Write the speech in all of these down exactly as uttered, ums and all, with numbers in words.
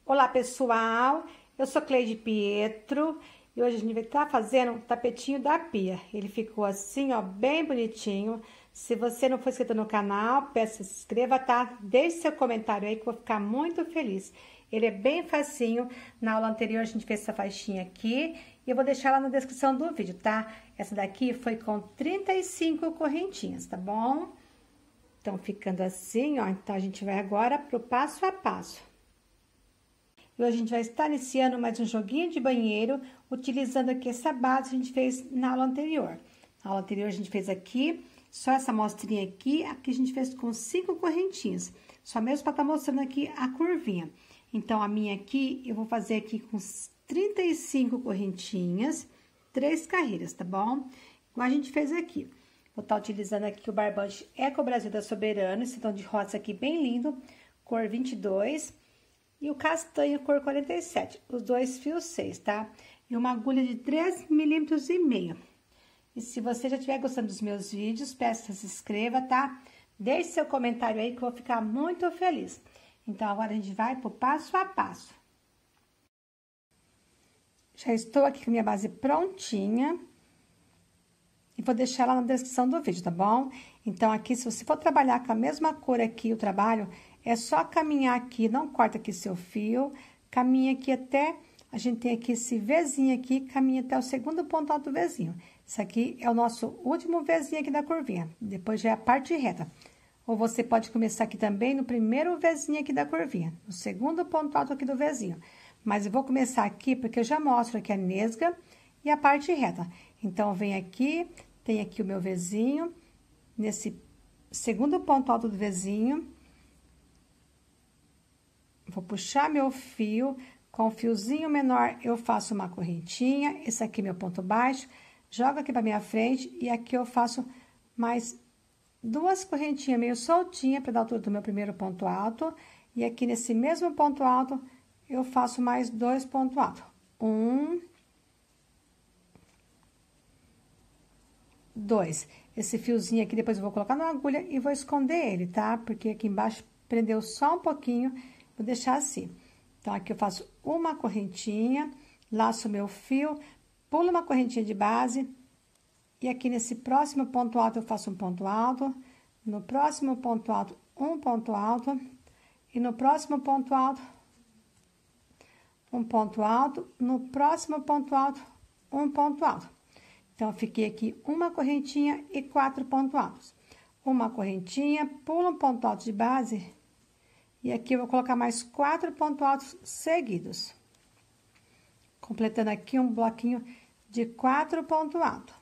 Olá, pessoal, eu sou Cleide Pietro e hoje a gente vai estar fazendo um tapetinho da pia. Ele ficou assim, ó, bem bonitinho. Se você não for inscrito no canal, peço que se inscreva, tá? Deixe seu comentário aí que eu vou ficar muito feliz. Ele é bem facinho. Na aula anterior a gente fez essa faixinha aqui e eu vou deixar lá na descrição do vídeo, tá? Essa daqui foi com trinta e cinco correntinhas, tá bom? Então, ficando assim, ó, então a gente vai agora pro passo a passo. E hoje a gente vai estar iniciando mais um joguinho de banheiro, utilizando aqui essa base que a gente fez na aula anterior. Na aula anterior a gente fez aqui, só essa amostrinha aqui, aqui a gente fez com cinco correntinhas. Só mesmo para estar mostrando aqui a curvinha. Então, a minha aqui, eu vou fazer aqui com trinta e cinco correntinhas, três carreiras, tá bom? Igual a gente fez aqui. Vou estar utilizando aqui o barbante Eco Brasil da Soberano, esse tom de rosa aqui bem lindo, cor vinte e dois. E o castanho cor quarenta e sete, os dois fios seis, tá? E uma agulha de três milímetros e meio. E se você já estiver gostando dos meus vídeos, peço que se inscreva, tá? Deixe seu comentário aí que eu vou ficar muito feliz. Então, agora a gente vai pro passo a passo. Já estou aqui com a minha base prontinha. E vou deixar ela na descrição do vídeo, tá bom? Então, aqui, se você for trabalhar com a mesma cor aqui, o trabalho, é só caminhar aqui, não corta aqui seu fio, caminha aqui até, a gente tem aqui esse Vzinho aqui, caminha até o segundo ponto alto do Vzinho. Isso aqui é o nosso último Vzinho aqui da curvinha, depois já é a parte reta. Ou você pode começar aqui também no primeiro Vzinho aqui da curvinha, no segundo ponto alto aqui do Vzinho. Mas eu vou começar aqui porque eu já mostro aqui a nesga e a parte reta. Então, vem aqui, tem aqui o meu Vzinho, nesse segundo ponto alto do Vzinho. Vou puxar meu fio, com o fiozinho menor eu faço uma correntinha, esse aqui é meu ponto baixo, jogo aqui pra minha frente e aqui eu faço mais duas correntinhas meio soltinha para dar altura do meu primeiro ponto alto. E aqui nesse mesmo ponto alto, eu faço mais dois pontos altos. Um... Dois. Esse fiozinho aqui, depois eu vou colocar na agulha e vou esconder ele, tá? Porque aqui embaixo prendeu só um pouquinho, vou deixar assim. Então, aqui eu faço uma correntinha, laço meu fio, pulo uma correntinha de base, e aqui nesse próximo ponto alto eu faço um ponto alto, no próximo ponto alto, um ponto alto, e no próximo ponto alto, um ponto alto, no próximo ponto alto, um ponto alto. Então, eu fiquei aqui uma correntinha e quatro pontos altos. Uma correntinha, pulo um ponto alto de base, e aqui eu vou colocar mais quatro pontos altos seguidos. Completando aqui um bloquinho de quatro pontos altos.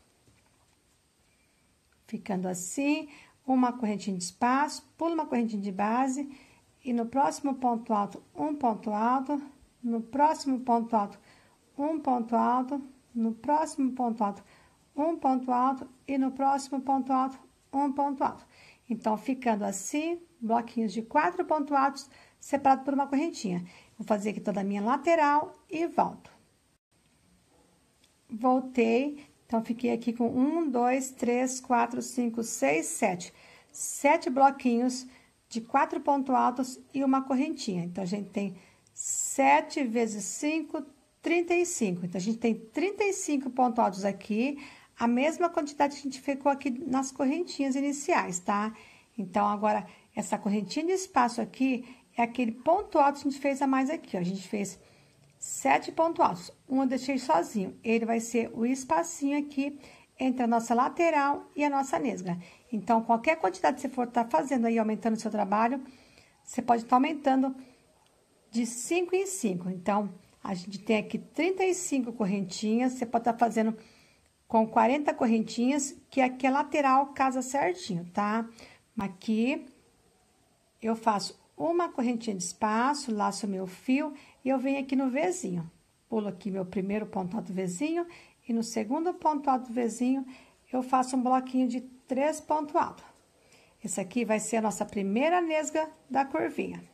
Ficando assim, uma correntinha de espaço, pulo uma correntinha de base, e no próximo ponto alto, um ponto alto, no próximo ponto alto, um ponto alto, no próximo ponto alto, um ponto alto, e no próximo ponto alto, um ponto alto. Então, ficando assim, bloquinhos de quatro pontos altos, separado por uma correntinha. Vou fazer aqui toda a minha lateral e volto. Voltei, então, fiquei aqui com um, dois, três, quatro, cinco, seis, sete. Sete bloquinhos de quatro pontos altos e uma correntinha. Então, a gente tem sete vezes cinco, trinta e cinco. Então, a gente tem trinta e cinco pontos altos aqui, a mesma quantidade que a gente ficou aqui nas correntinhas iniciais, tá? Então, agora, essa correntinha de espaço aqui é aquele ponto alto que a gente fez a mais aqui, ó. A gente fez sete pontos altos, um eu deixei sozinho. Ele vai ser o espacinho aqui entre a nossa lateral e a nossa nesga. Então, qualquer quantidade que você for estar fazendo aí, aumentando o seu trabalho, você pode estar aumentando de cinco em cinco. Então, a gente tem aqui trinta e cinco correntinhas, você pode estar fazendo com quarenta correntinhas, que aqui a lateral casa certinho, tá? Aqui, eu faço uma correntinha de espaço, laço meu fio, e eu venho aqui no Vzinho. Pulo aqui meu primeiro ponto alto Vzinho, e no segundo ponto alto Vzinho, eu faço um bloquinho de três pontos altos. Esse aqui vai ser a nossa primeira nesga da curvinha.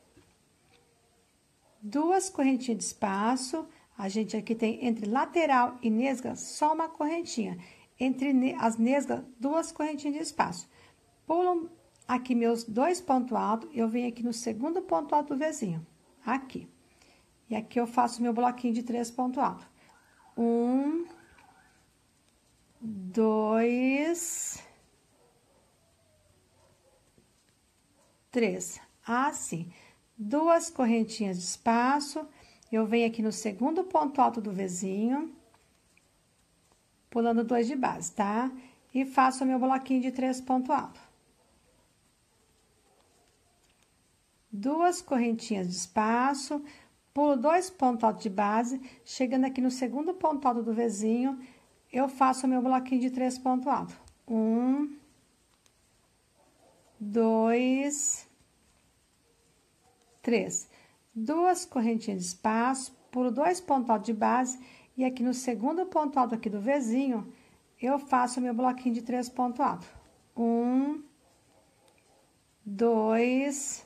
Duas correntinhas de espaço, a gente aqui tem entre lateral e nesga só uma correntinha. Entre as nesgas, duas correntinhas de espaço. Pulo aqui meus dois pontos altos, eu venho aqui no segundo ponto alto do Vzinho, aqui. E aqui eu faço meu bloquinho de três pontos altos. Um, dois, três. Assim, duas correntinhas de espaço. Eu venho aqui no segundo ponto alto do vizinho, pulando dois de base, tá? E faço o meu bloquinho de três pontos altos. Duas correntinhas de espaço, pulo dois pontos altos de base, chegando aqui no segundo ponto alto do vizinho, eu faço o meu bloquinho de três pontos altos. Um, dois, três. Duas correntinhas de espaço, pulo dois pontos altos de base, e aqui no segundo ponto alto aqui do vizinho, eu faço o meu bloquinho de três pontos altos. Um, dois,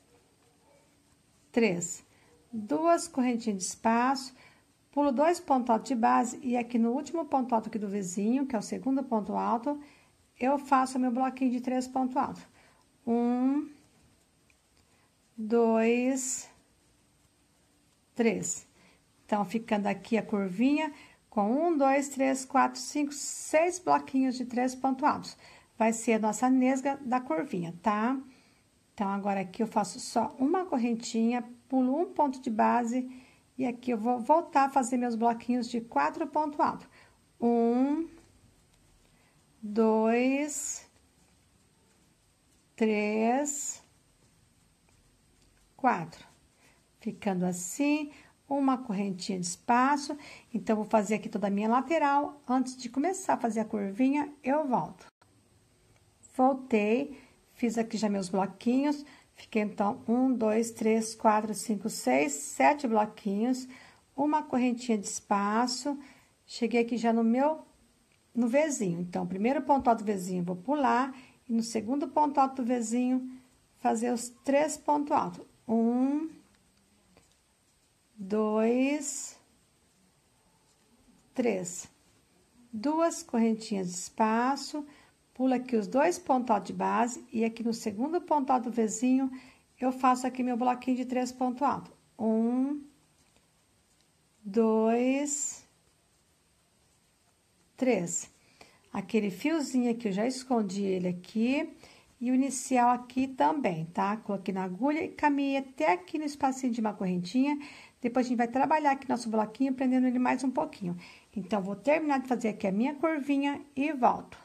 três. Duas correntinhas de espaço, pulo dois pontos altos de base, e aqui no último ponto alto aqui do vizinho, que é o segundo ponto alto, eu faço o meu bloquinho de três pontos altos. Um, dois, três. Então, ficando aqui a curvinha com um, dois, três, quatro, cinco, seis bloquinhos de três pontos altos. Vai ser a nossa nesga da curvinha, tá? Então, agora aqui eu faço só uma correntinha, pulo um ponto de base, e aqui eu vou voltar a fazer meus bloquinhos de quatro pontos altos. Um, dois, três, quatro. Ficando assim, uma correntinha de espaço. Então, vou fazer aqui toda a minha lateral. Antes de começar a fazer a curvinha, eu volto. Voltei, fiz aqui já meus bloquinhos. Fiquei, então, um, dois, três, quatro, cinco, seis, sete bloquinhos. Uma correntinha de espaço. Cheguei aqui já no meu, no vizinho. Então, primeiro ponto alto do vizinho, vou pular. E no segundo ponto alto do vizinho, fazer os três pontos altos. Um, dois, três. Duas correntinhas de espaço, pula aqui os dois pontos altos de base, e aqui no segundo ponto alto do vizinho, eu faço aqui meu bloquinho de três pontos altos. Um, dois, três. Aquele fiozinho aqui, eu já escondi ele aqui, e o inicial aqui também, tá? Coloquei na agulha e caminhei até aqui no espacinho de uma correntinha. Depois, a gente vai trabalhar aqui nosso bloquinho, prendendo ele mais um pouquinho. Então, vou terminar de fazer aqui a minha curvinha e volto.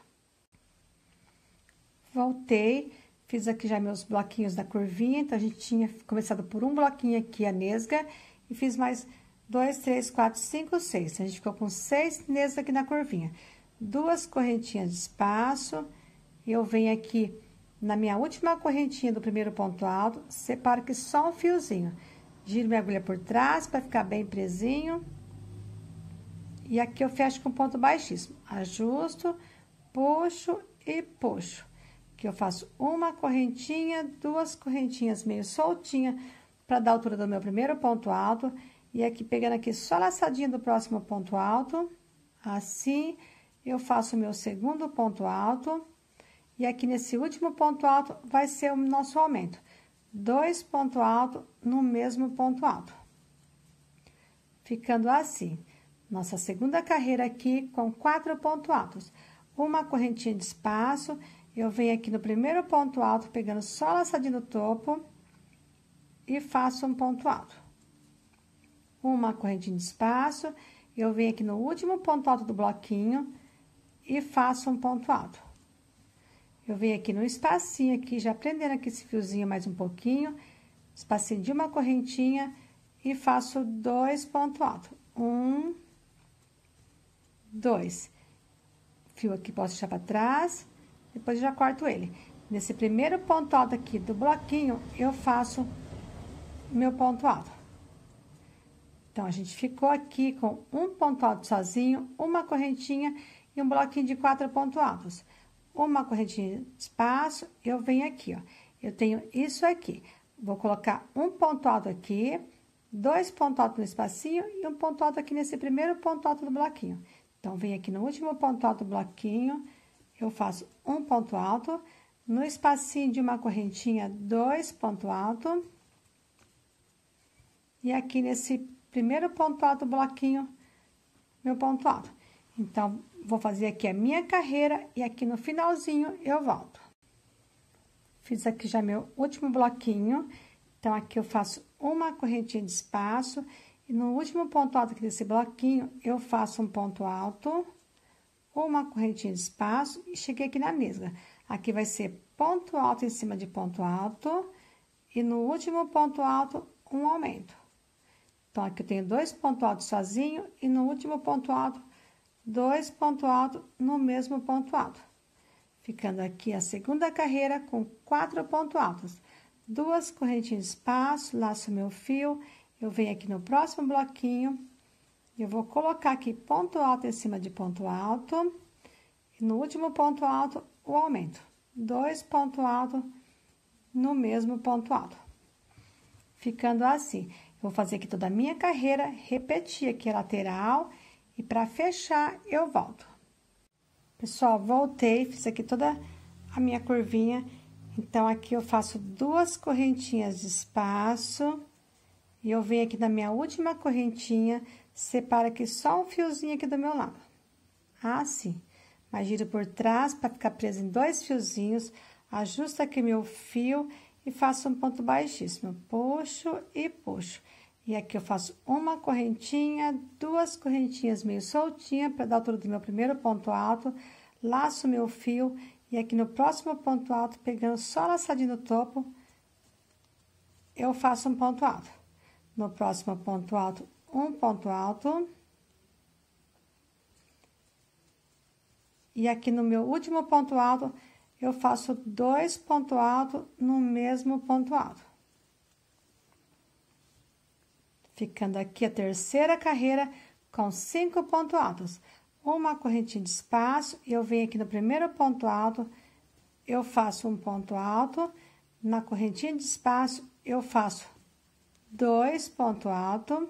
Voltei, fiz aqui já meus bloquinhos da curvinha. Então, a gente tinha começado por um bloquinho aqui, a nesga, e fiz mais dois, três, quatro, cinco, seis. Então, a gente ficou com seis nesgas aqui na curvinha. Duas correntinhas de espaço, e eu venho aqui na minha última correntinha do primeiro ponto alto, separo aqui só um fiozinho. Giro minha agulha por trás para ficar bem presinho. E aqui eu fecho com ponto baixíssimo. Ajusto, puxo e puxo. Aqui eu faço uma correntinha, duas correntinhas meio soltinha para dar a altura do meu primeiro ponto alto. E aqui pegando aqui só a laçadinha do próximo ponto alto. Assim, eu faço o meu segundo ponto alto. E aqui nesse último ponto alto vai ser o nosso aumento. Dois pontos altos no mesmo ponto alto. Ficando assim. Nossa segunda carreira aqui com quatro pontos altos. Uma correntinha de espaço. Eu venho aqui no primeiro ponto alto, pegando só a laçadinha do topo. E faço um ponto alto. Uma correntinha de espaço. Eu venho aqui no último ponto alto do bloquinho. E faço um ponto alto. Eu venho aqui no espacinho aqui, já prendendo aqui esse fiozinho mais um pouquinho, espacinho de uma correntinha, e faço dois pontos altos. Um, dois. Fio aqui posso deixar para trás, depois eu já corto ele. Nesse primeiro ponto alto aqui do bloquinho, eu faço meu ponto alto. Então, a gente ficou aqui com um ponto alto sozinho, uma correntinha e um bloquinho de quatro pontos altos. Uma correntinha de espaço, eu venho aqui, ó. Eu tenho isso aqui. Vou colocar um ponto alto aqui, dois pontos altos no espacinho e um ponto alto aqui nesse primeiro ponto alto do bloquinho. Então, venho aqui no último ponto alto do bloquinho, eu faço um ponto alto, no espacinho de uma correntinha, dois pontos altos. e aqui nesse primeiro ponto alto do bloquinho, meu ponto alto. Então, vou fazer aqui a minha carreira e aqui no finalzinho eu volto. Fiz aqui já meu último bloquinho, então aqui eu faço uma correntinha de espaço e no último ponto alto aqui desse bloquinho, eu faço um ponto alto, uma correntinha de espaço e cheguei aqui na nesga. Aqui vai ser ponto alto em cima de ponto alto e no último ponto alto, um aumento. Então, aqui eu tenho dois pontos altos sozinho e no último ponto alto, dois pontos altos no mesmo ponto alto. Ficando aqui a segunda carreira com quatro pontos altos. Duas correntinhas de espaço, laço meu fio, eu venho aqui no próximo bloquinho, eu vou colocar aqui ponto alto em cima de ponto alto, e no último ponto alto, o aumento. Dois pontos altos no mesmo ponto alto. Ficando assim, eu vou fazer aqui toda a minha carreira, repetir aqui a lateral, e para fechar, eu volto. Pessoal, voltei, fiz aqui toda a minha curvinha. Então, aqui eu faço duas correntinhas de espaço. E eu venho aqui na minha última correntinha, separo aqui só um fiozinho aqui do meu lado. Assim. Mas giro por trás para ficar preso em dois fiozinhos. Ajusto aqui meu fio e faço um ponto baixíssimo. Puxo e puxo. E aqui eu faço uma correntinha, duas correntinhas meio soltinha para dar a altura do meu primeiro ponto alto, laço meu fio e aqui no próximo ponto alto, pegando só a laçadinha no topo, eu faço um ponto alto. No próximo ponto alto, um ponto alto. E aqui no meu último ponto alto, eu faço dois pontos altos no mesmo ponto alto. Ficando aqui a terceira carreira com cinco pontos altos. Uma correntinha de espaço, e eu venho aqui no primeiro ponto alto, eu faço um ponto alto. Na correntinha de espaço, eu faço dois pontos altos.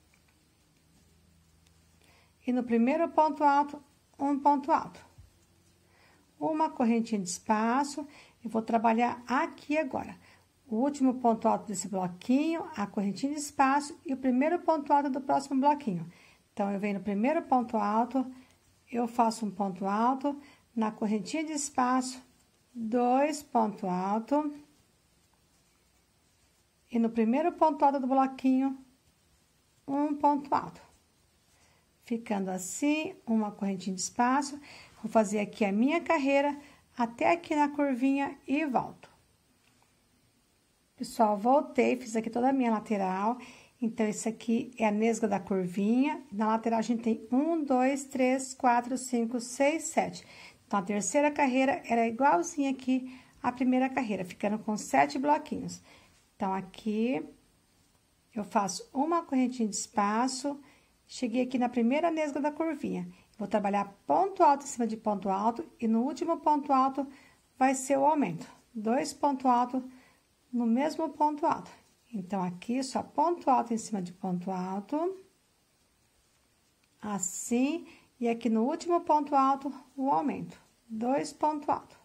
E no primeiro ponto alto, um ponto alto. Uma correntinha de espaço, eu vou trabalhar aqui agora. O último ponto alto desse bloquinho, a correntinha de espaço e o primeiro ponto alto do próximo bloquinho. Então, eu venho no primeiro ponto alto, eu faço um ponto alto, na correntinha de espaço, dois pontos altos. E no primeiro ponto alto do bloquinho, um ponto alto. Ficando assim, uma correntinha de espaço, vou fazer aqui a minha carreira até aqui na curvinha e volto. Pessoal, voltei, fiz aqui toda a minha lateral. Então, esse aqui é a nesga da curvinha. Na lateral, a gente tem um, dois, três, quatro, cinco, seis, sete. Então, a terceira carreira era igualzinha aqui à primeira carreira, ficando com sete bloquinhos. Então, aqui, eu faço uma correntinha de espaço, cheguei aqui na primeira nesga da curvinha. Vou trabalhar ponto alto em cima de ponto alto e no último ponto alto vai ser o aumento. Dois pontos altos no mesmo ponto alto. Então, aqui, só ponto alto em cima de ponto alto. Assim, e aqui no último ponto alto, o aumento. Dois pontos altos.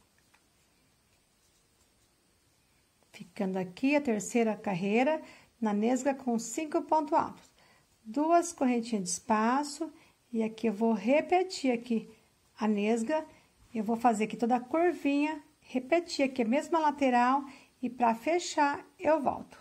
Ficando aqui a terceira carreira, na nesga com cinco pontos altos. Duas correntinhas de espaço, e aqui eu vou repetir aqui a nesga. Eu vou fazer aqui toda a curvinha, repetir aqui a mesma lateral. E para fechar, eu volto.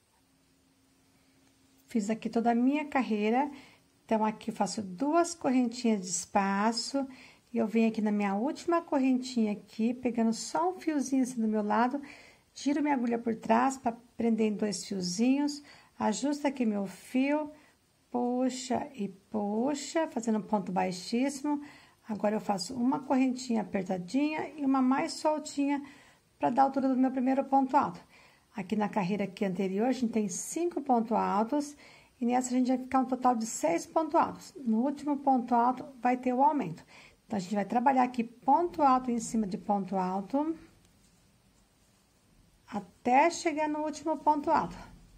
Fiz aqui toda a minha carreira. Então, aqui eu faço duas correntinhas de espaço. E eu venho aqui na minha última correntinha aqui, pegando só um fiozinho assim do meu lado. Giro minha agulha por trás para prender em dois fiozinhos. Ajusto aqui meu fio. Puxa e puxa, fazendo um ponto baixíssimo. Agora, eu faço uma correntinha apertadinha e uma mais soltinha para dar a altura do meu primeiro ponto alto. Aqui na carreira aqui anterior, a gente tem cinco pontos altos, e nessa a gente vai ficar um total de seis pontos altos. No último ponto alto, vai ter o aumento. Então, a gente vai trabalhar aqui ponto alto em cima de ponto alto, até chegar no último ponto alto.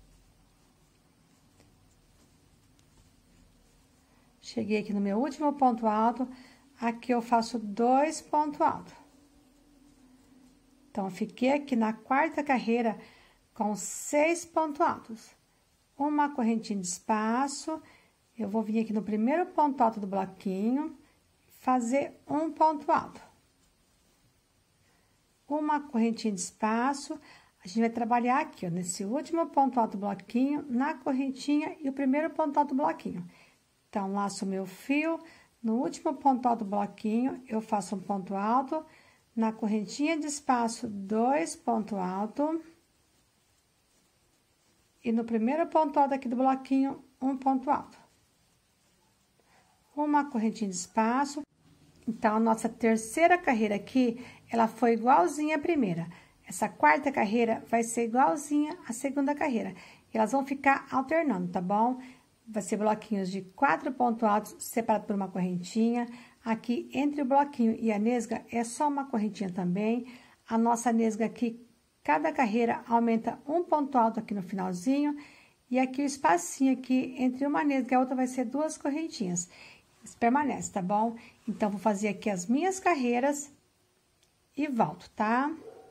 Cheguei aqui no meu último ponto alto, aqui eu faço dois pontos altos. Então, eu fiquei aqui na quarta carreira com seis pontos altos. uma correntinha de espaço, eu vou vir aqui no primeiro ponto alto do bloquinho, fazer um ponto alto. Uma correntinha de espaço, a gente vai trabalhar aqui, ó, nesse último ponto alto do bloquinho, na correntinha e o primeiro ponto alto do bloquinho. Então, laço o meu fio, no último ponto alto do bloquinho, eu faço um ponto alto, na correntinha de espaço, dois pontos altos. E no primeiro ponto alto aqui do bloquinho, um ponto alto. Uma correntinha de espaço. Então, a nossa terceira carreira aqui, ela foi igualzinha à primeira. Essa quarta carreira vai ser igualzinha à segunda carreira. E elas vão ficar alternando, tá bom? Vai ser bloquinhos de quatro pontos altos, separados por uma correntinha. Aqui, entre o bloquinho e a nesga, é só uma correntinha também. A nossa nesga aqui, cada carreira aumenta um ponto alto aqui no finalzinho. E aqui o espacinho aqui, entre uma nesga e a outra, vai ser duas correntinhas. Isso permanece, tá bom? Então, vou fazer aqui as minhas carreiras e volto, tá?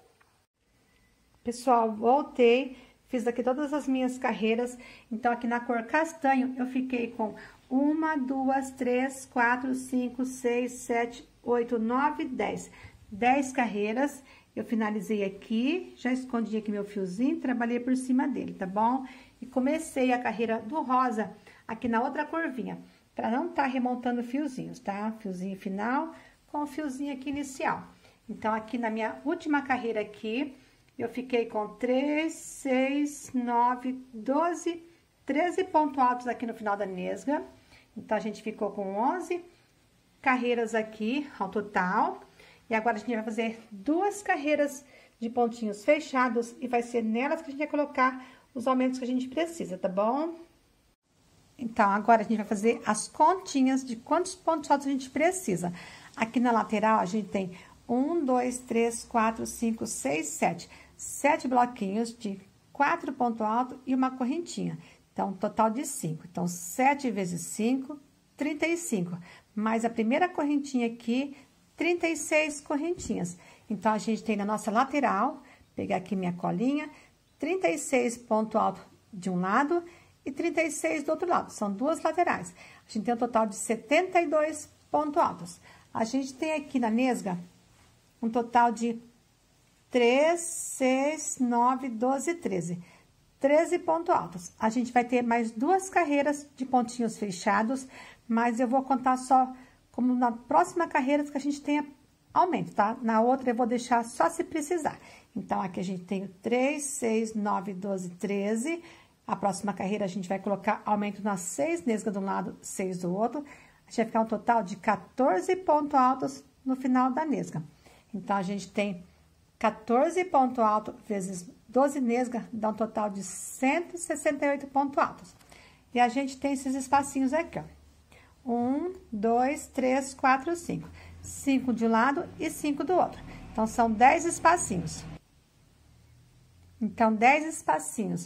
Pessoal, voltei, fiz aqui todas as minhas carreiras. Então, aqui na cor castanho, eu fiquei com uma, duas, três, quatro, cinco, seis, sete, oito, nove, dez. Dez carreiras. Eu finalizei aqui, já escondi aqui meu fiozinho, trabalhei por cima dele, tá bom? E comecei a carreira do rosa aqui na outra curvinha, para não estar tá remontando fiozinhos, tá? Fiozinho final com o fiozinho aqui inicial. Então, aqui na minha última carreira aqui, eu fiquei com três, seis, nove, doze, treze pontos altos aqui no final da nesga. Então, a gente ficou com onze carreiras aqui ao total. E agora, a gente vai fazer duas carreiras de pontinhos fechados e vai ser nelas que a gente vai colocar os aumentos que a gente precisa, tá bom? Então, agora a gente vai fazer as continhas de quantos pontos altos a gente precisa. Aqui na lateral, a gente tem um, dois, três, quatro, cinco, seis, sete. Sete bloquinhos de quatro pontos altos e uma correntinha. Então, total de cinco. Então, sete vezes cinco, trinta e cinco. Mais a primeira correntinha aqui, trinta e seis correntinhas. Então, a gente tem na nossa lateral, pegar aqui minha colinha, trinta e seis pontos altos de um lado e trinta e seis do outro lado. São duas laterais. A gente tem um total de setenta e dois pontos altos. A gente tem aqui na nesga um total de três, seis, nove, doze, treze. treze pontos altos. A gente vai ter mais duas carreiras de pontinhos fechados, mas eu vou contar só como na próxima carreira que a gente tenha aumento, tá? Na outra eu vou deixar só se precisar. Então, aqui a gente tem três, seis, nove, doze, treze. A próxima carreira a gente vai colocar aumento nas seis nesgas de um lado, seis do outro. A gente vai ficar um total de quatorze pontos altos no final da nesga. Então, a gente tem quatorze pontos altos vezes doze nesgas, dá um total de cento e sessenta e oito pontos altos. E a gente tem esses espacinhos aqui, ó. Um, dois, três, quatro, cinco. Cinco de um lado e cinco do outro. Então, são dez espacinhos. Então, dez espacinhos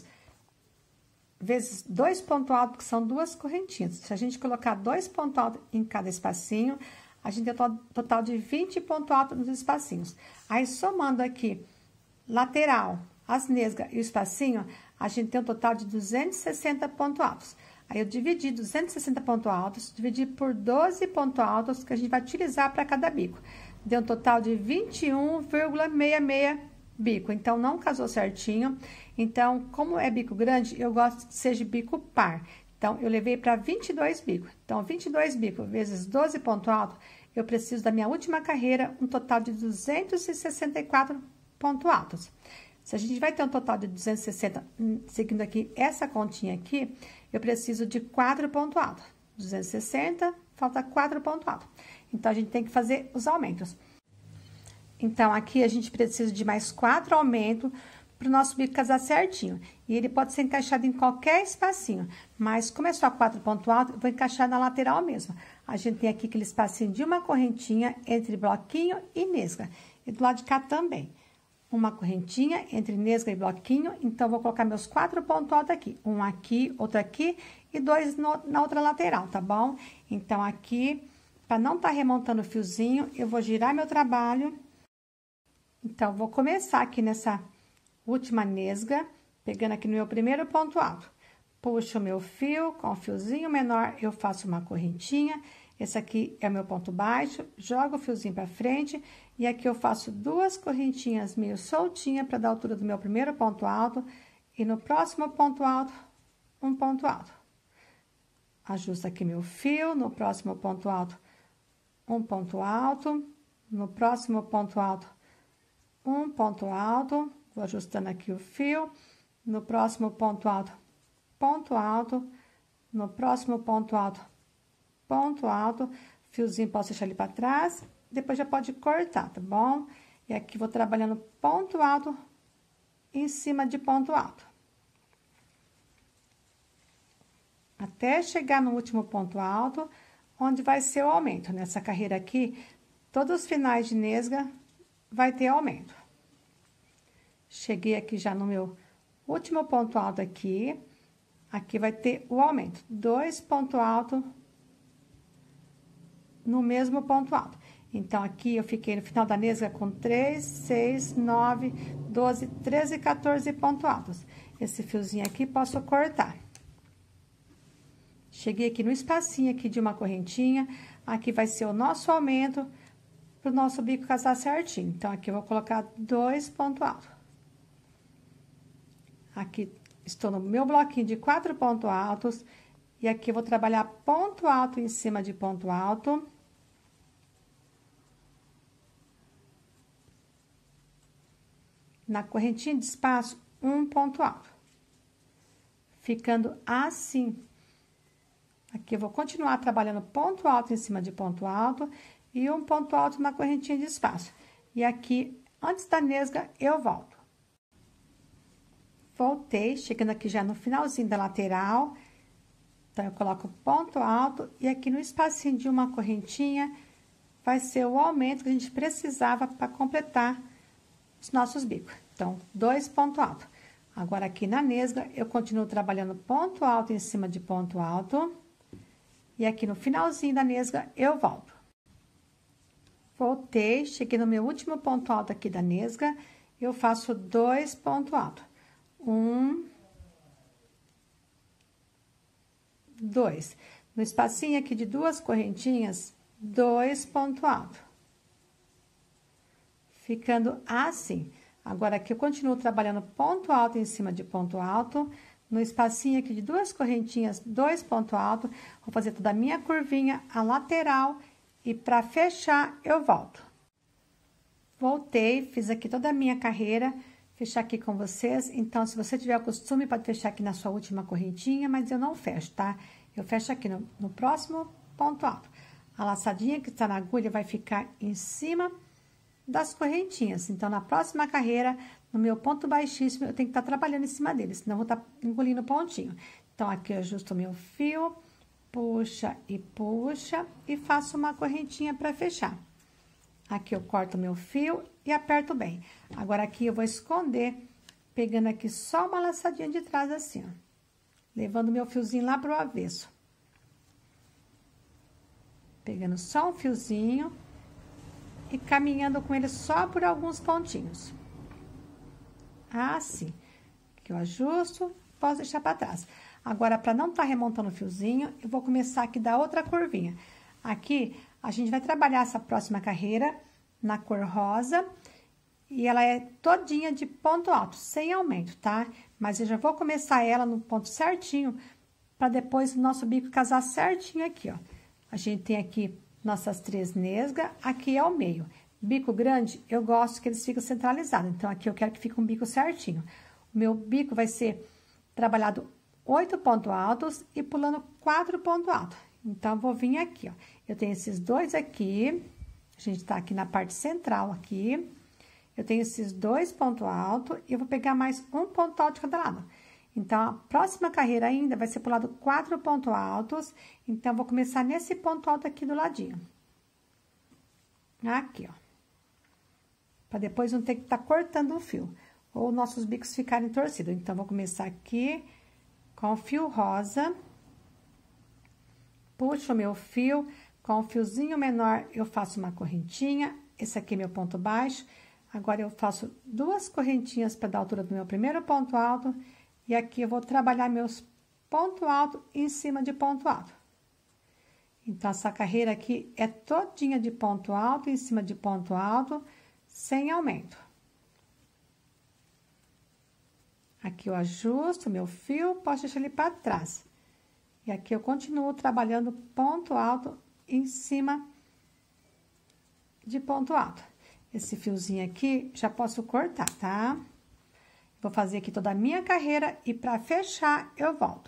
vezes dois pontos altos, que são duas correntinhas. Se a gente colocar dois pontos altos em cada espacinho, a gente tem um total de vinte pontos altos nos espacinhos. Aí, somando aqui, lateral, as nesgas e o espacinho, a gente tem um total de duzentos e sessenta pontos altos. Aí, eu dividi duzentos e sessenta pontos altos, dividi por doze pontos altos, que a gente vai utilizar para cada bico. Deu um total de vinte e um vírgula sessenta e seis bico. Então, não casou certinho. Então, como é bico grande, eu gosto que seja bico par. Então, eu levei para vinte e dois bicos. Então, vinte e dois bicos vezes doze pontos altos, eu preciso da minha última carreira, um total de duzentos e sessenta e quatro pontos altos. Se a gente vai ter um total de duzentos e sessenta, seguindo aqui essa continha aqui, eu preciso de quatro pontos altos. duzentos e sessenta, falta quatro pontos altos. Então, a gente tem que fazer os aumentos. Então, aqui a gente precisa de mais quatro aumentos para o nosso bico casar certinho. E ele pode ser encaixado em qualquer espacinho, mas como é só quatro pontos altos, eu vou encaixar na lateral mesmo. A gente tem aqui aquele espacinho de uma correntinha entre bloquinho e nesga. E do lado de cá também. Uma correntinha entre nesga e bloquinho, então, vou colocar meus quatro pontos altos aqui. Um aqui, outro aqui e dois no, na outra lateral, tá bom? Então, aqui, para não estar tá remontando o fiozinho, eu vou girar meu trabalho. Então, vou começar aqui nessa última nesga, pegando aqui no meu primeiro ponto alto. puxo o meu fio, com o fiozinho menor eu faço uma correntinha. Esse aqui é o meu ponto baixo, jogo o fiozinho pra frente e aqui eu faço duas correntinhas meio soltinha para dar a altura do meu primeiro ponto alto e no próximo ponto alto, um ponto alto. Ajusto aqui meu fio, no próximo ponto alto, um ponto alto, no próximo ponto alto, um ponto alto, vou ajustando aqui o fio, no próximo ponto alto, ponto alto, no próximo ponto alto, ponto alto, fiozinho posso deixar ele para trás, depois já pode cortar, tá bom? E aqui vou trabalhando ponto alto em cima de ponto alto. Até chegar no último ponto alto, onde vai ser o aumento. Nessa carreira aqui, todos os finais de nesga vai ter aumento. Cheguei aqui já no meu último ponto alto aqui, aqui vai ter o aumento. Dois pontos altos no mesmo ponto alto. Então, aqui eu fiquei no final da nesga com três, seis, nove, doze, treze, quatorze pontos altos. Esse fiozinho aqui posso cortar. Cheguei aqui no espacinho aqui de uma correntinha, aqui vai ser o nosso aumento para o nosso bico casar certinho. Então, aqui eu vou colocar dois pontos altos. Aqui estou no meu bloquinho de quatro pontos altos, e aqui eu vou trabalhar ponto alto em cima de ponto alto. Na correntinha de espaço, um ponto alto. Ficando assim. Aqui eu vou continuar trabalhando ponto alto em cima de ponto alto e um ponto alto na correntinha de espaço. E aqui, antes da nesga, eu volto. Voltei, chegando aqui já no finalzinho da lateral. Então, eu coloco ponto alto e aqui no espacinho de uma correntinha vai ser o aumento que a gente precisava para completar os nossos bicos. Então, dois pontos altos. Agora, aqui na nesga, eu continuo trabalhando ponto alto em cima de ponto alto. E aqui no finalzinho da nesga, eu volto. Voltei, cheguei no meu último ponto alto aqui da nesga, eu faço dois pontos altos. Um, dois. No espacinho aqui de duas correntinhas, dois pontos altos. Ficando assim. Agora, aqui eu continuo trabalhando ponto alto em cima de ponto alto. No espacinho aqui de duas correntinhas, dois pontos altos. Vou fazer toda a minha curvinha, a lateral. E para fechar, eu volto. Voltei, fiz aqui toda a minha carreira. Fechar aqui com vocês. Então, se você tiver o costume, pode fechar aqui na sua última correntinha. Mas eu não fecho, tá? Eu fecho aqui no, no próximo ponto alto. A laçadinha que está na agulha vai ficar em cima das correntinhas. Então, na próxima carreira, no meu ponto baixíssimo, eu tenho que estar tá trabalhando em cima dele, senão eu vou estar tá engolindo pontinho. Então, aqui eu ajusto o meu fio, puxa e puxa, e faço uma correntinha para fechar. Aqui eu corto o meu fio e aperto bem. Agora, aqui eu vou esconder, pegando aqui só uma laçadinha de trás, assim, ó. Levando meu fiozinho lá pro avesso. Pegando só um fiozinho e caminhando com ele só por alguns pontinhos. Assim. Que eu ajusto, posso deixar para trás. Agora, para não estar tá remontando o fiozinho, eu vou começar aqui da outra curvinha. Aqui, a gente vai trabalhar essa próxima carreira na cor rosa. E ela é todinha de ponto alto, sem aumento, tá? Mas eu já vou começar ela no ponto certinho, para depois o nosso bico casar certinho aqui, ó. A gente tem aqui nossas três nesgas, aqui é o meio. Bico grande, eu gosto que eles ficam centralizados, então aqui eu quero que fique um bico certinho. O meu bico vai ser trabalhado oito pontos altos e pulando quatro pontos altos. Então, eu vou vir aqui, ó. Eu tenho esses dois aqui, a gente tá aqui na parte central aqui. Eu tenho esses dois pontos altos e eu vou pegar mais um ponto alto de cada lado. Então, a próxima carreira ainda vai ser pulado quatro pontos altos. Então, eu vou começar nesse ponto alto aqui do ladinho. Aqui, ó. Pra depois não ter que estar tá cortando o fio. Ou nossos bicos ficarem torcidos. Então, vou começar aqui com o fio rosa. Puxo o meu fio. Com o fiozinho menor, eu faço uma correntinha. Esse aqui é meu ponto baixo. Agora, eu faço duas correntinhas para dar a altura do meu primeiro ponto alto. E aqui, eu vou trabalhar meus ponto alto em cima de ponto alto. Então, essa carreira aqui é todinha de ponto alto em cima de ponto alto, sem aumento. Aqui eu ajusto meu fio, posso deixar ele para trás. E aqui eu continuo trabalhando ponto alto em cima de ponto alto. Esse fiozinho aqui, já posso cortar, tá? Vou fazer aqui toda a minha carreira e para fechar, eu volto.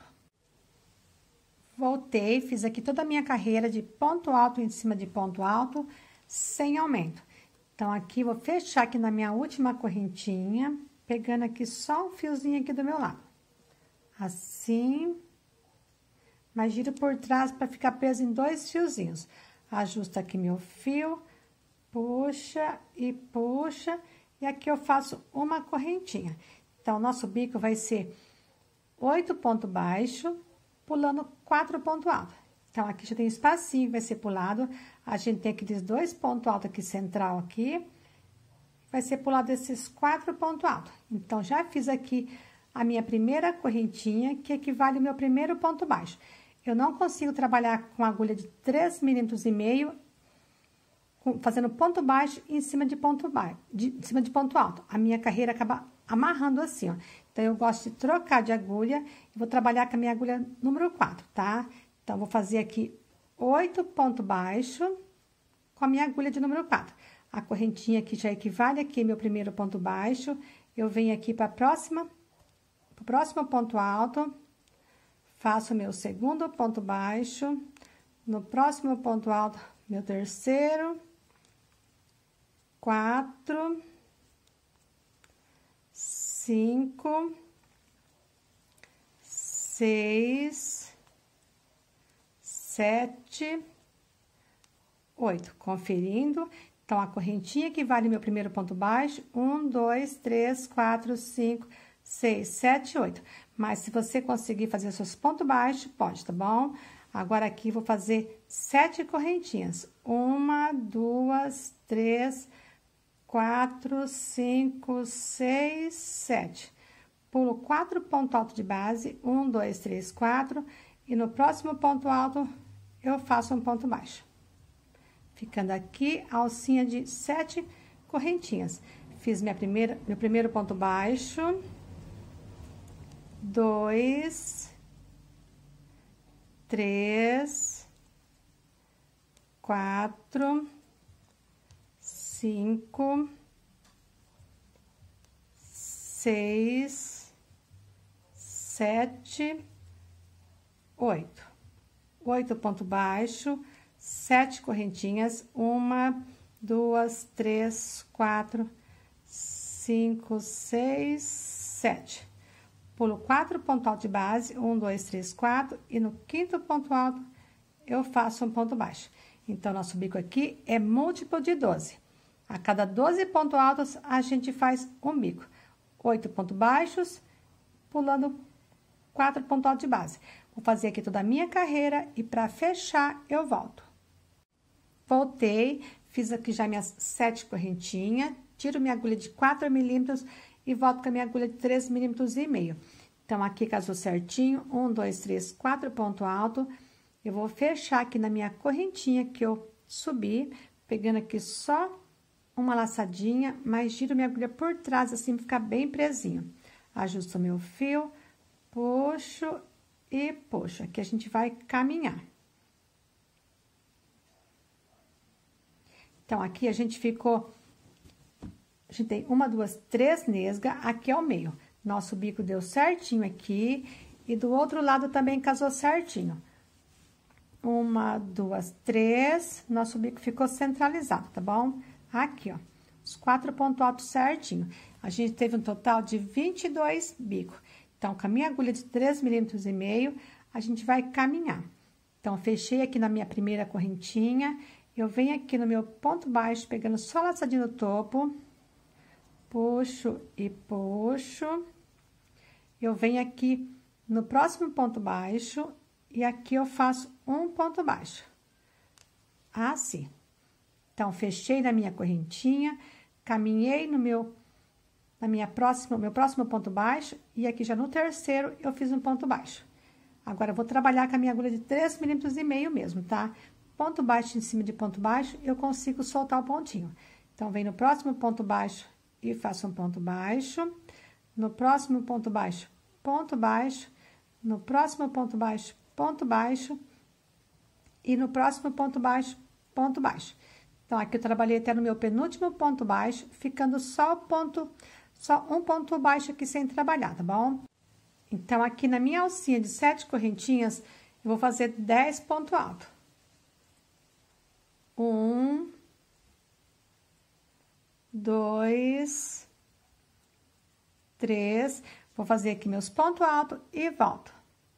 Voltei, fiz aqui toda a minha carreira de ponto alto em cima de ponto alto, sem aumento. Então, aqui, vou fechar aqui na minha última correntinha, pegando aqui só um fiozinho aqui do meu lado. Assim, mas giro por trás para ficar preso em dois fiozinhos. Ajusto aqui meu fio, puxa e puxa, e aqui eu faço uma correntinha. Então, nosso bico vai ser oito pontos baixos, pulando quatro pontos altos. Então, aqui já tem espacinho, vai ser pulado. A gente tem aqueles dois pontos altos aqui, central aqui. Vai ser pulado esses quatro pontos altos. Então, já fiz aqui a minha primeira correntinha, que equivale ao meu primeiro ponto baixo. Eu não consigo trabalhar com agulha de três milímetros e meio, fazendo ponto baixo em cima de ponto baixo, de, em cima de ponto alto. A minha carreira acaba amarrando assim, ó. Então, eu gosto de trocar de agulha e vou trabalhar com a minha agulha número quatro, tá? Então, vou fazer aqui oito pontos baixos com a minha agulha de número quatro. A correntinha aqui já equivale aqui meu primeiro ponto baixo. Eu venho aqui para a próxima, pro próximo ponto alto, faço meu segundo ponto baixo. No próximo ponto alto, meu terceiro, quatro, cinco, seis, sete, oito. Conferindo. Então, a correntinha que vale meu primeiro ponto baixo, um, dois, três, quatro, cinco, seis, sete, oito. Mas, se você conseguir fazer seus pontos baixos, pode, tá bom? Agora, aqui, vou fazer sete correntinhas. Uma, duas, três, quatro, cinco, seis, sete. Pulo quatro pontos altos de base, um, dois, três, quatro. E no próximo ponto alto, eu faço um ponto baixo. Ficando aqui, a alcinha de sete correntinhas. Fiz minha primeira, meu primeiro ponto baixo. Dois. Três. Quatro. Cinco. Seis. Sete. Oito. Oito ponto baixo. Sete correntinhas, uma, duas, três, quatro, cinco, seis, sete. Pulo quatro pontos altos de base, um, dois, três, quatro, e no quinto ponto alto, eu faço um ponto baixo. Então, nosso bico aqui é múltiplo de doze. A cada doze pontos altos, a gente faz um bico. Oito pontos baixos, pulando quatro pontos altos de base. Vou fazer aqui toda a minha carreira e para fechar, eu volto. Voltei, fiz aqui já minhas sete correntinhas, tiro minha agulha de quatro milímetros e volto com a minha agulha de três milímetros e meio. Então, aqui casou certinho, um, dois, três, quatro ponto alto. Eu vou fechar aqui na minha correntinha que eu subi, pegando aqui só uma laçadinha, mas giro minha agulha por trás, assim, pra ficar bem presinho. Ajusto meu fio, puxo e puxo. Aqui a gente vai caminhar. Então, aqui a gente ficou, a gente tem uma, duas, três nesgas, aqui é o meio. Nosso bico deu certinho aqui, e do outro lado também casou certinho. Uma, duas, três, nosso bico ficou centralizado, tá bom? Aqui, ó, os quatro pontos altos certinho. A gente teve um total de vinte e dois bicos. Então, com a minha agulha de três milímetros e meio, a gente vai caminhar. Então, fechei aqui na minha primeira correntinha. Eu venho aqui no meu ponto baixo, pegando só laçadinho no topo, puxo e puxo. Eu venho aqui no próximo ponto baixo e aqui eu faço um ponto baixo. Assim. Então, fechei na minha correntinha, caminhei no meu, na minha próxima, meu próximo ponto baixo e aqui já no terceiro eu fiz um ponto baixo. Agora, eu vou trabalhar com a minha agulha de três milímetros e meio mesmo, tá? Ponto baixo em cima de ponto baixo, eu consigo soltar o pontinho. Então, vem no próximo ponto baixo e faço um ponto baixo. No próximo ponto baixo, ponto baixo. No próximo ponto baixo, ponto baixo. E no próximo ponto baixo, ponto baixo. Então, aqui eu trabalhei até no meu penúltimo ponto baixo, ficando só o ponto, só um ponto baixo aqui sem trabalhar, tá bom? Então, aqui na minha alcinha de sete correntinhas, eu vou fazer dez pontos altos. Um, dois, três. Vou fazer aqui meus pontos altos e volto.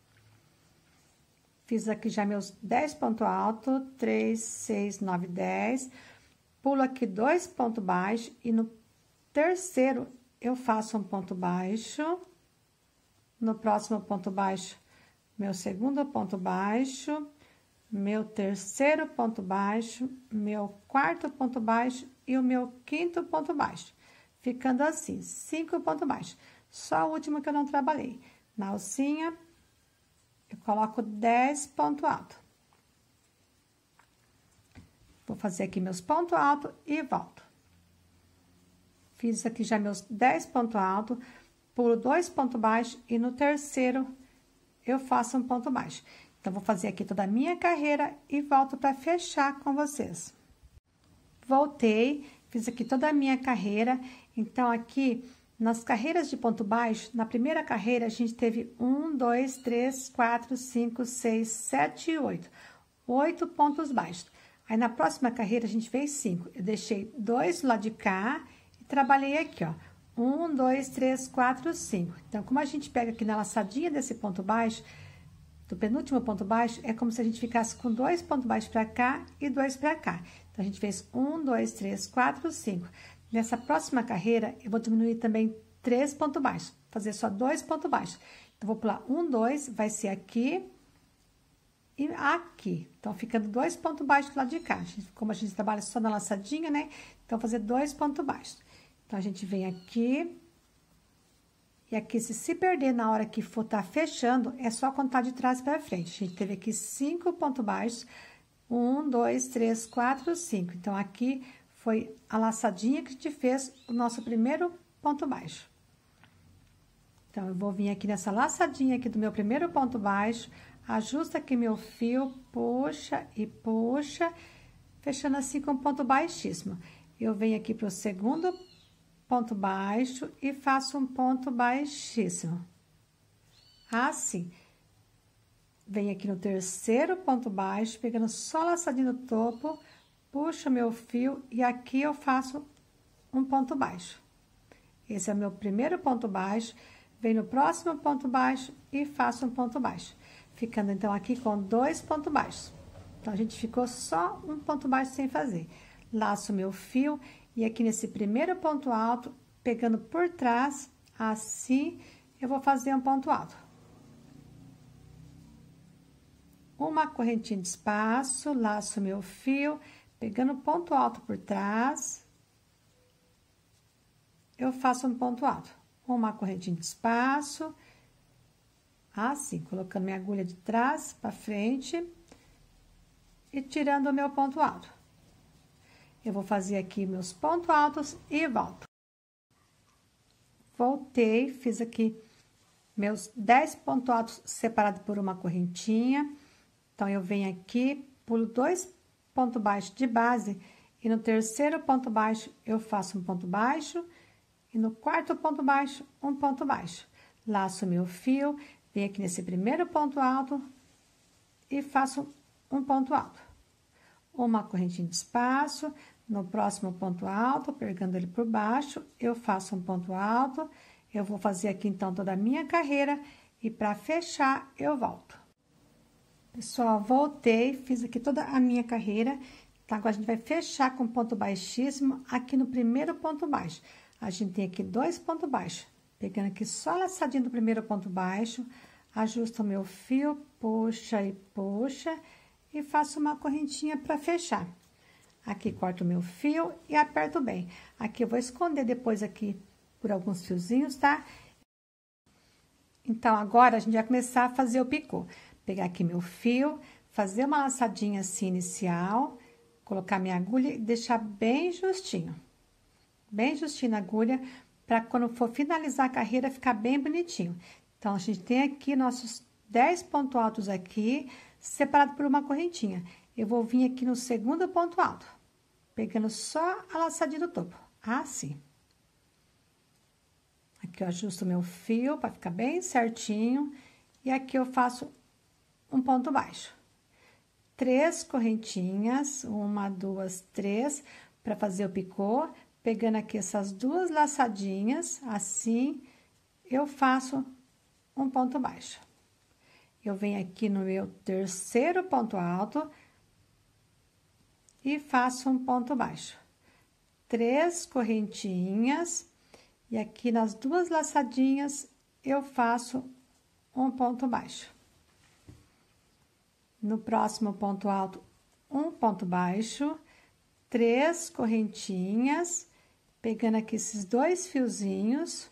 Fiz aqui já meus dez pontos altos, três, seis, nove, dez. Pulo aqui dois pontos baixos e no terceiro eu faço um ponto baixo. No próximo ponto baixo, meu segundo ponto baixo, meu terceiro ponto baixo, meu quarto ponto baixo e o meu quinto ponto baixo. Ficando assim, cinco pontos baixos. Só o último que eu não trabalhei. Na alcinha, eu coloco dez pontos altos. Vou fazer aqui meus pontos altos e volto. Fiz aqui já meus dez pontos altos, pulo dois pontos baixos e no terceiro eu faço um ponto baixo. Então, vou fazer aqui toda a minha carreira e volto para fechar com vocês. Voltei, fiz aqui toda a minha carreira. Então, aqui, nas carreiras de ponto baixo, na primeira carreira, a gente teve um, dois, três, quatro, cinco, seis, sete e oito. Oito pontos baixos. Aí, na próxima carreira, a gente fez cinco. Eu deixei dois do lado de cá e trabalhei aqui, ó. Um, dois, três, quatro, cinco. Então, como a gente pega aqui na laçadinha desse ponto baixo, do penúltimo ponto baixo, é como se a gente ficasse com dois pontos baixos para cá e dois para cá. Então, a gente fez um, dois, três, quatro, cinco. Nessa próxima carreira, eu vou diminuir também três pontos baixos, fazer só dois pontos baixos. Então, vou pular um, dois, vai ser aqui e aqui. Então, ficando dois pontos baixos do lado de cá. A gente, como a gente trabalha só na laçadinha, né? Então, fazer dois pontos baixos. Então, a gente vem aqui. E aqui, se se perder na hora que for estar fechando, é só contar de trás para frente. A gente teve aqui cinco pontos baixos. Um, dois, três, quatro, cinco. Então, aqui foi a laçadinha que a gente fez o nosso primeiro ponto baixo. Então, eu vou vir aqui nessa laçadinha aqui do meu primeiro ponto baixo, ajusta aqui meu fio, puxa e puxa, fechando assim com ponto baixíssimo. Eu venho aqui pro segundo ponto baixo e faço um ponto baixíssimo. Assim. Venho aqui no terceiro ponto baixo, pegando só laçadinho no topo, puxo meu fio e aqui eu faço um ponto baixo. Esse é o meu primeiro ponto baixo. Venho no próximo ponto baixo e faço um ponto baixo. Ficando, então, aqui com dois pontos baixos. Então, a gente ficou só um ponto baixo sem fazer. Laço meu fio e aqui nesse primeiro ponto alto, pegando por trás, assim, eu vou fazer um ponto alto. Uma correntinha de espaço, laço meu fio, pegando ponto alto por trás, eu faço um ponto alto. Uma correntinha de espaço, assim, colocando minha agulha de trás para frente e tirando o meu ponto alto. Eu vou fazer aqui meus pontos altos e volto. Voltei, fiz aqui meus dez pontos altos separados por uma correntinha. Então, eu venho aqui, pulo dois pontos baixos de base e no terceiro ponto baixo eu faço um ponto baixo e no quarto ponto baixo, um ponto baixo. Laço meu fio, venho aqui nesse primeiro ponto alto e faço um ponto alto. Uma correntinha de espaço, no próximo ponto alto, pegando ele por baixo, eu faço um ponto alto, eu vou fazer aqui, então, toda a minha carreira, e para fechar, eu volto. Pessoal, voltei, fiz aqui toda a minha carreira, tá? Agora, a gente vai fechar com ponto baixíssimo aqui no primeiro ponto baixo. A gente tem aqui dois pontos baixos, pegando aqui só laçadinho do primeiro ponto baixo, ajusto o meu fio, puxa e puxa, e faço uma correntinha para fechar. Aqui, corto o meu fio e aperto bem. Aqui, eu vou esconder depois aqui por alguns fiozinhos, tá? Então, agora, a gente vai começar a fazer o picô. Pegar aqui meu fio, fazer uma laçadinha assim inicial, colocar minha agulha e deixar bem justinho. Bem justinho na agulha, para quando for finalizar a carreira, ficar bem bonitinho. Então, a gente tem aqui nossos dez pontos altos aqui, separado por uma correntinha. Eu vou vir aqui no segundo ponto alto, pegando só a laçadinha do topo, assim. Aqui eu ajusto meu fio para ficar bem certinho. E aqui eu faço um ponto baixo. Três correntinhas, uma, duas, três, para fazer o picô. Pegando aqui essas duas laçadinhas, assim, eu faço um ponto baixo. Eu venho aqui no meu terceiro ponto alto e faço um ponto baixo. Três correntinhas. E aqui nas duas laçadinhas, eu faço um ponto baixo. No próximo ponto alto, um ponto baixo, três correntinhas, pegando aqui esses dois fiozinhos,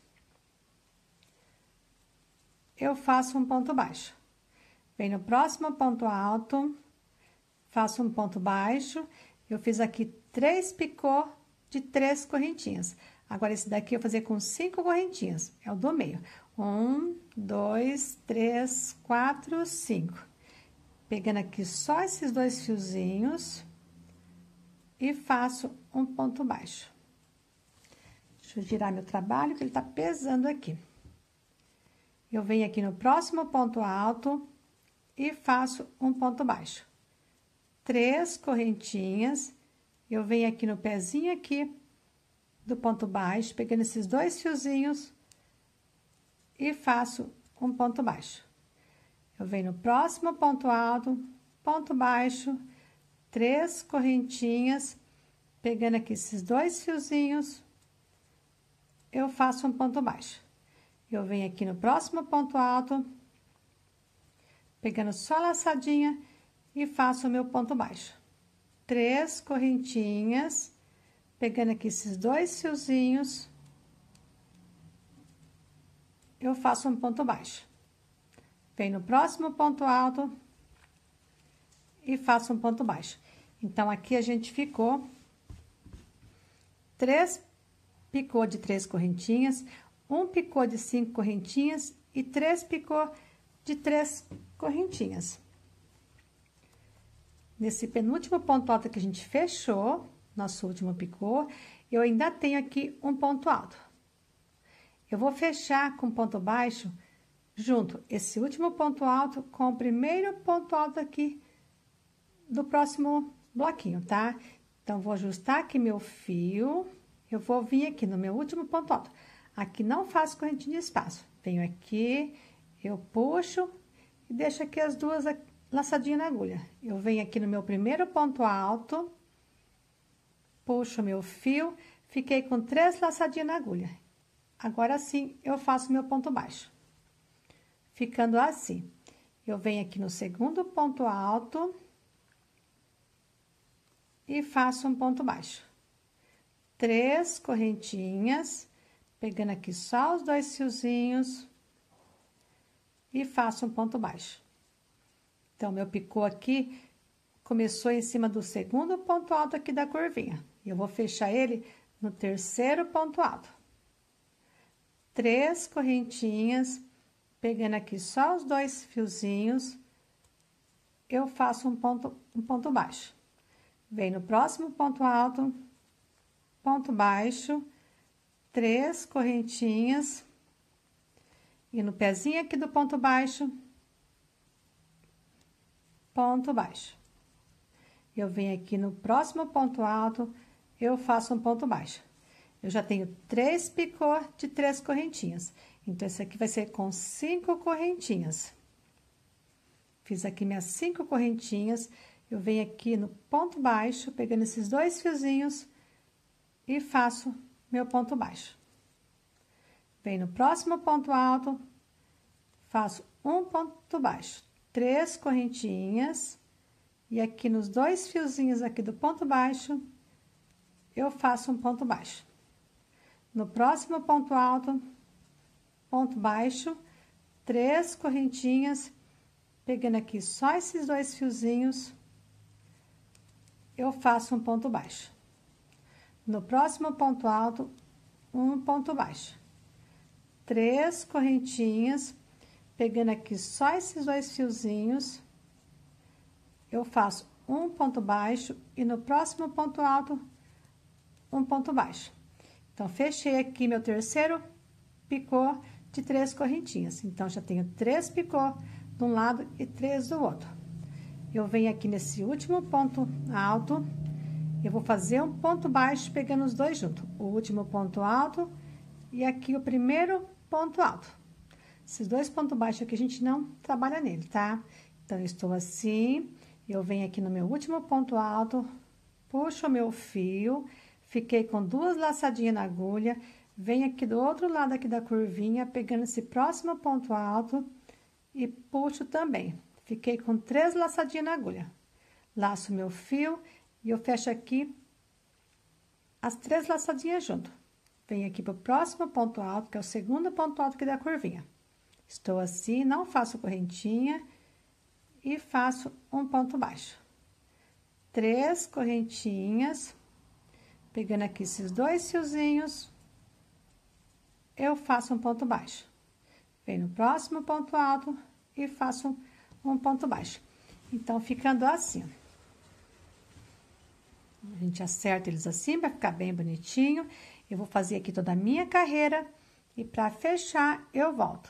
eu faço um ponto baixo. Venho no próximo ponto alto, faço um ponto baixo, eu fiz aqui três picô de três correntinhas. Agora, esse daqui eu vou fazer com cinco correntinhas, é o do meio. Um, dois, três, quatro, cinco. Pegando aqui só esses dois fiozinhos e faço um ponto baixo. Deixa eu girar meu trabalho, que ele tá pesando aqui. Eu venho aqui no próximo ponto alto e faço um ponto baixo. Três correntinhas, eu venho aqui no pezinho aqui do ponto baixo, pegando esses dois fiozinhos e faço um ponto baixo. Eu venho no próximo ponto alto, ponto baixo, três correntinhas, pegando aqui esses dois fiozinhos, eu faço um ponto baixo. Eu venho aqui no próximo ponto alto, pegando só a laçadinha e faço o meu ponto baixo. Três correntinhas, pegando aqui esses dois fiozinhos, eu faço um ponto baixo. Venho no próximo ponto alto e faço um ponto baixo. Então, aqui a gente ficou três picô de três correntinhas, um picô de cinco correntinhas e três picô de três correntinhas. Nesse penúltimo ponto alto que a gente fechou, nosso último picô, eu ainda tenho aqui um ponto alto. Eu vou fechar com ponto baixo, junto esse último ponto alto com o primeiro ponto alto aqui do próximo bloquinho, tá? Então, vou ajustar aqui meu fio, eu vou vir aqui no meu último ponto alto. Aqui não faço correntinha de espaço. Venho aqui, eu puxo e deixo aqui as duas laçadinhas na agulha. Eu venho aqui no meu primeiro ponto alto, puxo meu fio, fiquei com três laçadinhas na agulha. Agora sim, eu faço meu ponto baixo. Ficando assim, eu venho aqui no segundo ponto alto e faço um ponto baixo. Três correntinhas, pegando aqui só os dois fiozinhos e faço um ponto baixo. Então, meu picô aqui começou em cima do segundo ponto alto aqui da curvinha. Eu vou fechar ele no terceiro ponto alto. Três correntinhas, pegando aqui só os dois fiozinhos, eu faço um ponto, um ponto baixo. Venho no próximo ponto alto, ponto baixo, três correntinhas, e no pezinho aqui do ponto baixo, ponto baixo. Eu venho aqui no próximo ponto alto, eu faço um ponto baixo. Eu já tenho três picô de três correntinhas. Então, esse aqui vai ser com cinco correntinhas. Fiz aqui minhas cinco correntinhas. Eu venho aqui no ponto baixo, pegando esses dois fiozinhos e faço meu ponto baixo. Venho no próximo ponto alto, faço um ponto baixo, três correntinhas. E aqui nos dois fiozinhos aqui do ponto baixo, eu faço um ponto baixo. No próximo ponto alto, ponto baixo, três correntinhas, pegando aqui só esses dois fiozinhos, eu faço um ponto baixo. No próximo ponto alto, um ponto baixo. Três correntinhas, pegando aqui só esses dois fiozinhos, eu faço um ponto baixo e no próximo ponto alto, um ponto baixo. Então, fechei aqui meu terceiro picô de três correntinhas. Então, já tenho três picô de um lado e três do outro. Eu venho aqui nesse último ponto alto, eu vou fazer um ponto baixo pegando os dois juntos. O último ponto alto e aqui o primeiro ponto alto. Esses dois pontos baixos aqui a gente não trabalha nele, tá? Então, eu estou assim, eu venho aqui no meu último ponto alto, puxo o meu fio, fiquei com duas laçadinhas na agulha, venho aqui do outro lado aqui da curvinha, pegando esse próximo ponto alto e puxo também. Fiquei com três laçadinhas na agulha. Laço meu fio e eu fecho aqui as três laçadinhas junto. Venho aqui pro próximo ponto alto, que é o segundo ponto alto aqui da curvinha. Estou assim, não faço correntinha e faço um ponto baixo. Três correntinhas, pegando aqui esses dois fiozinhos, eu faço um ponto baixo. Venho no próximo ponto alto e faço um, um ponto baixo. Então, ficando assim, ó. A gente acerta eles assim, vai ficar bem bonitinho. Eu vou fazer aqui toda a minha carreira e para fechar, eu volto.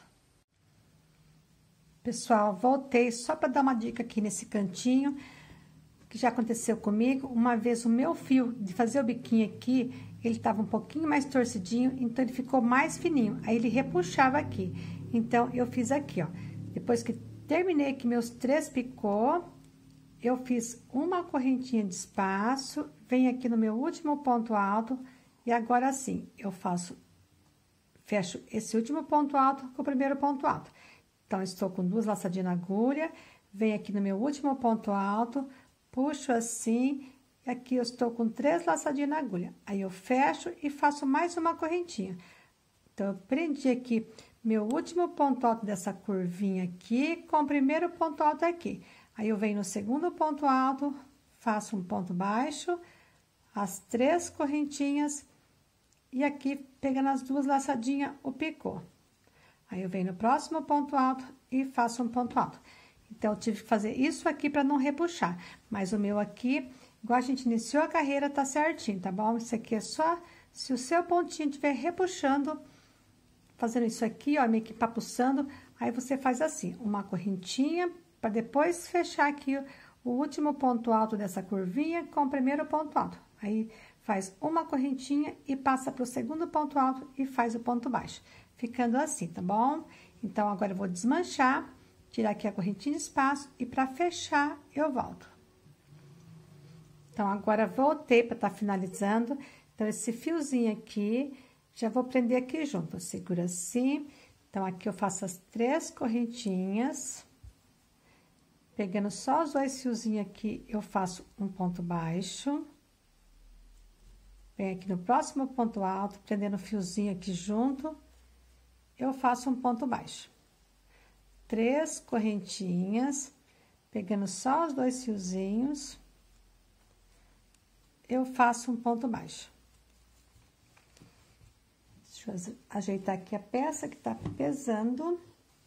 Pessoal, voltei só para dar uma dica aqui nesse cantinho, que já aconteceu comigo. Uma vez o meu fio de fazer o biquinho aqui, ele tava um pouquinho mais torcidinho, então ele ficou mais fininho. Aí ele repuxava aqui. Então, eu fiz aqui, ó. Depois que terminei aqui meus três picô, eu fiz uma correntinha de espaço, venho aqui no meu último ponto alto, e agora sim, eu faço, fecho esse último ponto alto com o primeiro ponto alto. Então, estou com duas laçadinhas na agulha, venho aqui no meu último ponto alto, puxo assim, e aqui eu estou com três laçadinhas na agulha. Aí, eu fecho e faço mais uma correntinha. Então, eu prendi aqui meu último ponto alto dessa curvinha aqui com o primeiro ponto alto aqui. Aí, eu venho no segundo ponto alto, faço um ponto baixo, as três correntinhas, e aqui, pegando as duas laçadinhas, o picô. Aí, eu venho no próximo ponto alto e faço um ponto alto. Então, eu tive que fazer isso aqui para não repuxar. Mas o meu aqui, igual a gente iniciou a carreira, tá certinho, tá bom? Isso aqui é só se o seu pontinho estiver repuxando, fazendo isso aqui, ó, meio que papuçando, aí você faz assim, uma correntinha, para depois fechar aqui o, o último ponto alto dessa curvinha com o primeiro ponto alto. Aí, faz uma correntinha e passa pro segundo ponto alto e faz o ponto baixo. Ficando assim, tá bom? Então, agora eu vou desmanchar, tirar aqui a correntinha de espaço e para fechar, eu volto. Então, agora voltei para estar finalizando. Então, esse fiozinho aqui, já vou prender aqui junto. Segura assim. Então, aqui eu faço as três correntinhas. Pegando só os dois fiozinhos aqui, eu faço um ponto baixo. Venho aqui no próximo ponto alto, prendendo o fiozinho aqui junto. Eu faço um ponto baixo. Três correntinhas, pegando só os dois fiozinhos, eu faço um ponto baixo. Deixa eu ajeitar aqui a peça que tá pesando.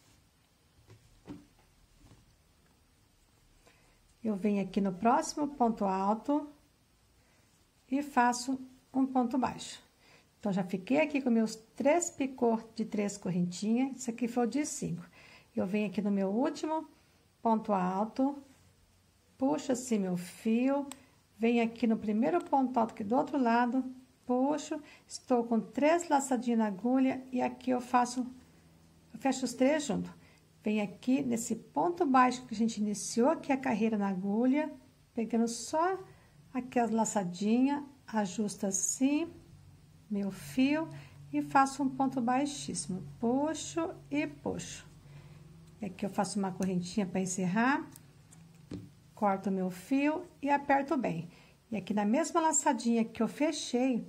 Eu venho aqui no próximo ponto alto e faço um ponto baixo. Então, já fiquei aqui com meus três picô de três correntinhas, isso aqui foi o de cinco. Eu venho aqui no meu último ponto alto, puxo assim meu fio, venho aqui no primeiro ponto alto aqui do outro lado, puxo, estou com três laçadinhas na agulha e aqui eu faço, eu fecho os três juntos. Venho aqui nesse ponto baixo que a gente iniciou aqui a carreira na agulha, pegando só aqui as laçadinhas, ajusto assim meu fio e faço um ponto baixíssimo, puxo e puxo. E aqui eu faço uma correntinha para encerrar, corto o meu fio e aperto bem. E aqui na mesma laçadinha que eu fechei,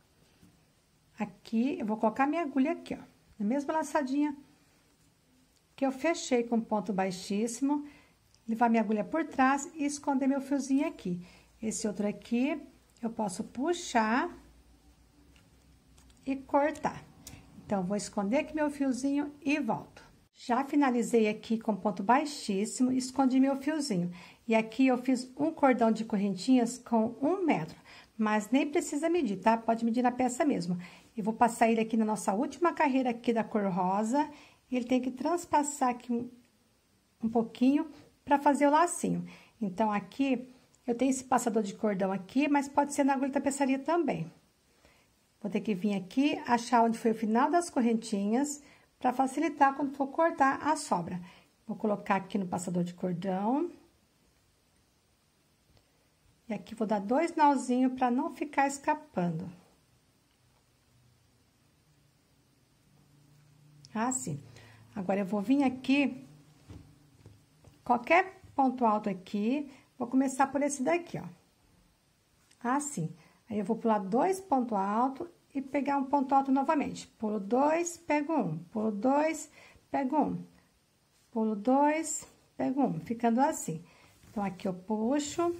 aqui eu vou colocar minha agulha aqui, ó, na mesma laçadinha que eu fechei com ponto baixíssimo, levar minha agulha por trás e esconder meu fiozinho aqui. Esse outro aqui, eu posso puxar e cortar. Então, vou esconder aqui meu fiozinho e volto. Já finalizei aqui com ponto baixíssimo, escondi meu fiozinho. E aqui eu fiz um cordão de correntinhas com um metro, mas nem precisa medir, tá? Pode medir na peça mesmo. Eu vou passar ele aqui na nossa última carreira aqui da cor rosa. E ele tem que transpassar aqui um, um pouquinho para fazer o lacinho. Então, aqui, eu tenho esse passador de cordão aqui, mas pode ser na agulha da tapeçaria também. Vou ter que vir aqui, achar onde foi o final das correntinhas, para facilitar quando for cortar a sobra. Vou colocar aqui no passador de cordão. E aqui vou dar dois nozinhos para não ficar escapando. Assim. Agora, eu vou vir aqui, qualquer ponto alto aqui, vou começar por esse daqui, ó. Assim. Aí, eu vou pular dois pontos altos e pegar um ponto alto novamente. Pulo dois, pego um. Pulo dois, pego um. Pulo dois, pego um. Ficando assim. Então, aqui eu puxo.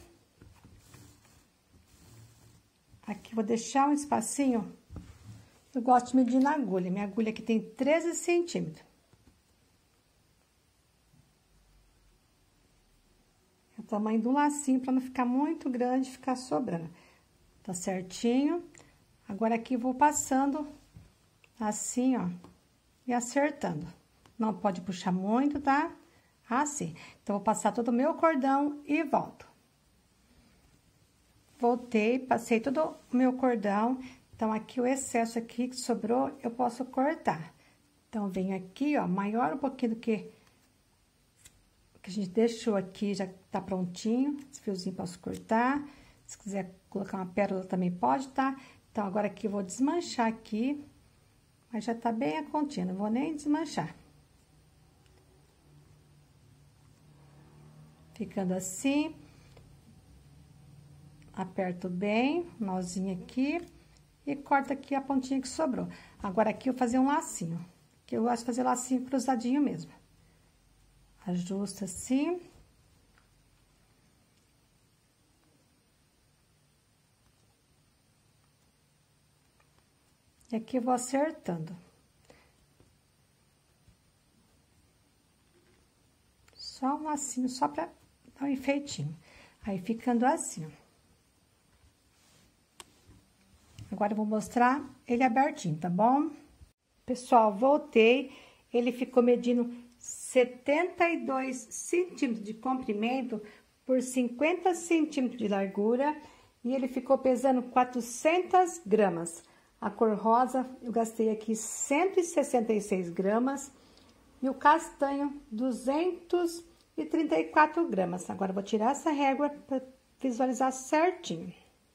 Aqui, vou deixar um espacinho. Eu gosto de medir na agulha. Minha agulha aqui tem treze centímetros. É o tamanho do lacinho, para não ficar muito grande e ficar sobrando. Tá certinho. Agora, aqui, vou passando assim, ó, e acertando. Não pode puxar muito, tá? Assim. Então, vou passar todo o meu cordão e volto. Voltei, passei todo o meu cordão. Então, aqui, o excesso aqui que sobrou, eu posso cortar. Então, venho aqui, ó, maior um pouquinho do que, que a gente deixou aqui, já tá prontinho. Esse fiozinho posso cortar. Se quiser colocar uma pérola, também pode, tá? Então, agora aqui eu vou desmanchar aqui, mas já tá bem a continha, não vou nem desmanchar. Ficando assim. Aperto bem, nozinho aqui, e corto aqui a pontinha que sobrou. Agora, aqui eu vou fazer um lacinho, que eu gosto de fazer lacinho cruzadinho mesmo. Ajusta assim. E aqui eu vou acertando. Só um lacinho, só pra dar um enfeitinho. Aí, ficando assim, ó. Agora, eu vou mostrar ele abertinho, tá bom? Pessoal, voltei. Ele ficou medindo setenta e dois centímetros de comprimento por cinquenta centímetros de largura. E ele ficou pesando quatrocentas gramas. A cor rosa, eu gastei aqui cento e sessenta e seis gramas. E o castanho, duzentos e trinta e quatro gramas. Agora, eu vou tirar essa régua para visualizar certinho.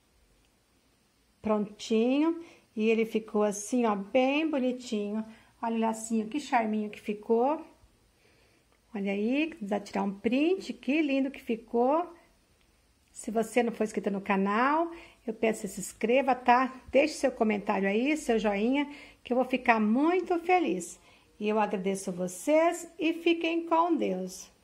Prontinho. E ele ficou assim, ó, bem bonitinho. Olha o lacinho, que charminho que ficou. Olha aí, dá tirar um print, que lindo que ficou. Se você não for inscrito no canal, eu peço que se inscreva, tá? Deixe seu comentário aí, seu joinha, que eu vou ficar muito feliz. E eu agradeço vocês e fiquem com Deus.